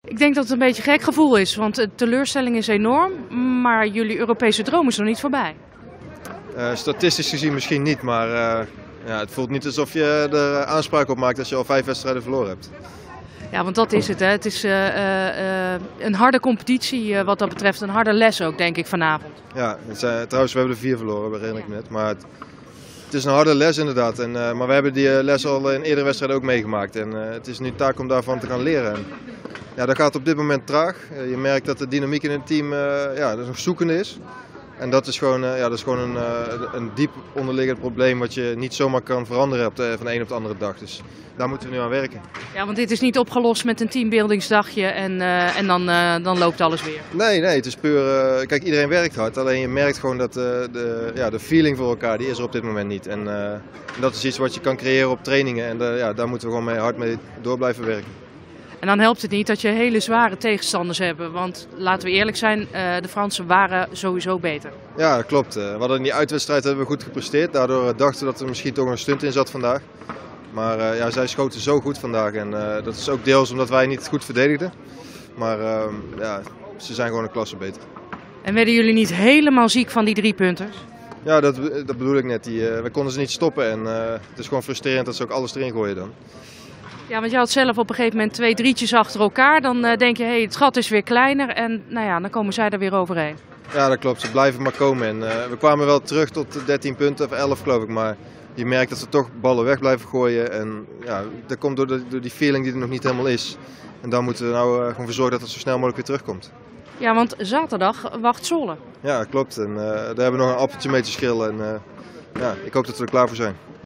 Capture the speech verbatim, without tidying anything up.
Ik denk dat het een beetje een gek gevoel is, want de teleurstelling is enorm, maar jullie Europese droom is nog niet voorbij. Uh, statistisch gezien misschien niet, maar uh, ja, het voelt niet alsof je er aanspraak op maakt als je al vijf wedstrijden verloren hebt. Ja, want dat is het. Hè. Het is uh, uh, een harde competitie uh, wat dat betreft, een harde les ook, denk ik, vanavond. Ja, het zijn, trouwens, we hebben er vier verloren, herinner ik me net. Maar het, het is een harde les inderdaad. En, uh, maar we hebben die uh, les al in eerdere wedstrijden ook meegemaakt. En uh, het is nu taak om daarvan te gaan leren. En, ja, dat gaat op dit moment traag. Uh, je merkt dat de dynamiek in het team uh, ja, dat nog zoekende is. En dat is gewoon, uh, ja, dat is gewoon een, uh, een diep onderliggend probleem wat je niet zomaar kan veranderen op de, van de een op de andere dag. Dus daar moeten we nu aan werken. Ja, want dit is niet opgelost met een teambuildingsdagje en, uh, en dan, uh, dan loopt alles weer. Nee, nee, het is puur, uh, kijk, iedereen werkt hard. Alleen je merkt gewoon dat uh, de, ja, de feeling voor elkaar, die is er op dit moment niet. En uh, dat is iets wat je kan creëren op trainingen en uh, ja, daar moeten we gewoon mee, hard mee door blijven werken. En dan helpt het niet dat je hele zware tegenstanders hebt, want laten we eerlijk zijn, de Fransen waren sowieso beter. Ja, dat klopt. We hadden in die uitwedstrijd hebben we goed gepresteerd, daardoor dachten we dat er misschien toch een stunt in zat vandaag. Maar ja, zij schoten zo goed vandaag en uh, dat is ook deels omdat wij niet goed verdedigden. Maar uh, ja, ze zijn gewoon een klasse beter. En werden jullie niet helemaal ziek van die drie punters? Ja, dat, dat bedoel ik net. Die, uh, we konden ze niet stoppen en uh, het is gewoon frustrerend dat ze ook alles erin gooien dan. Ja, want je had zelf op een gegeven moment twee drietjes achter elkaar. Dan uh, denk je, hé, hey, het gat is weer kleiner en nou ja, dan komen zij er weer overheen. Ja, dat klopt. Ze blijven maar komen. En, uh, we kwamen wel terug tot dertien punten of elf geloof ik, maar je merkt dat ze toch ballen weg blijven gooien. En ja, dat komt door, de, door die feeling die er nog niet helemaal is. En daar moeten we nou uh, gewoon voor zorgen dat het zo snel mogelijk weer terugkomt. Ja, want zaterdag wacht Zwolle. Ja, klopt. En uh, daar hebben we nog een appeltje mee te schillen. En uh, ja, ik hoop dat we er klaar voor zijn.